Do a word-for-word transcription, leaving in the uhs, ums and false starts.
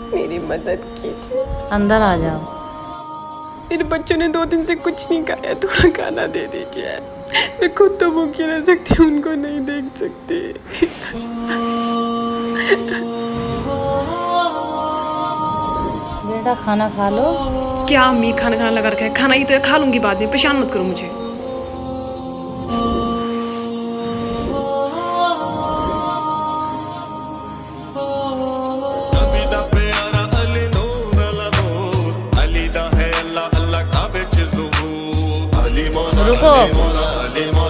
मेरी मदद कीजिए। अंदर आ जाओ। मेरे बच्चों ने दो दिन से कुछ नहीं खाया, थोड़ा खाना दे दीजिए। मैं खुद तो भूखी रह सकती, उनको नहीं देख सकती। बेटा खाना खा लो। क्या अम्मी खाना खाना लगा रखा है? खाना ही तो है, खा लूंगी बाद में, परेशान मत करो मुझे। रुको।